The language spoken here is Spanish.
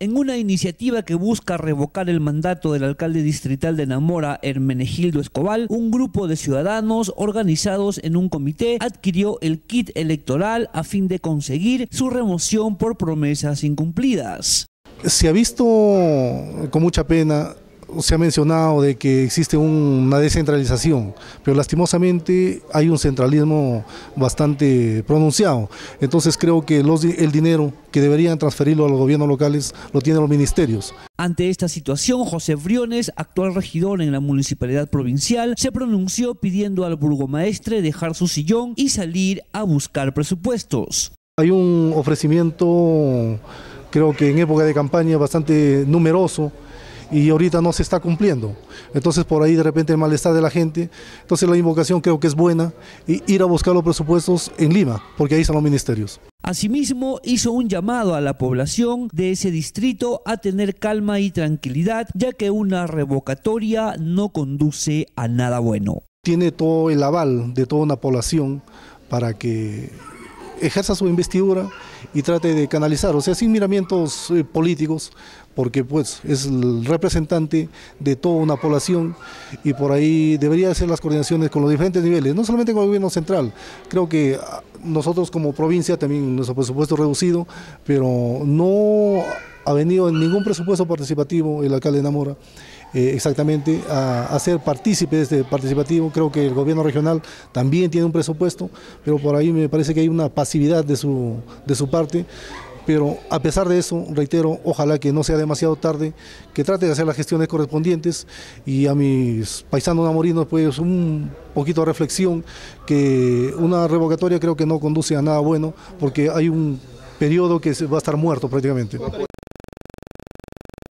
En una iniciativa que busca revocar el mandato del alcalde distrital de Namora, Hermenegildo Escobar, un grupo de ciudadanos organizados en un comité adquirió el kit electoral a fin de conseguir su remoción por promesas incumplidas. Se ha visto con mucha pena, se ha mencionado de que existe una descentralización, pero lastimosamente hay un centralismo bastante pronunciado. Entonces creo que el dinero que deberían transferirlo a los gobiernos locales lo tienen los ministerios. Ante esta situación, José Briones, actual regidor en la municipalidad provincial, se pronunció pidiendo al burgomaestre dejar su sillón y salir a buscar presupuestos. Hay un ofrecimiento, creo que en época de campaña, bastante numeroso, y ahorita no se está cumpliendo. Entonces por ahí de repente el malestar de la gente. Entonces la invocación creo que es buena, y ir a buscar los presupuestos en Lima, porque ahí están los ministerios. Asimismo, hizo un llamado a la población de ese distrito a tener calma y tranquilidad, ya que una revocatoria no conduce a nada bueno. Tiene todo el aval de toda una población para que ejerza su investidura y trate de canalizar, o sea, sin miramientos políticos, porque pues es el representante de toda una población y por ahí debería hacer las coordinaciones con los diferentes niveles, no solamente con el gobierno central. Creo que nosotros como provincia también nuestro presupuesto es reducido, pero no ha venido en ningún presupuesto participativo el alcalde de Namora exactamente a ser partícipe de este participativo. Creo que el gobierno regional también tiene un presupuesto, pero por ahí me parece que hay una pasividad de su parte. Pero a pesar de eso, reitero, ojalá que no sea demasiado tarde, que trate de hacer las gestiones correspondientes, y a mis paisanos namorinos pues un poquito de reflexión, que una revocatoria creo que no conduce a nada bueno, porque hay un periodo que va a estar muerto prácticamente.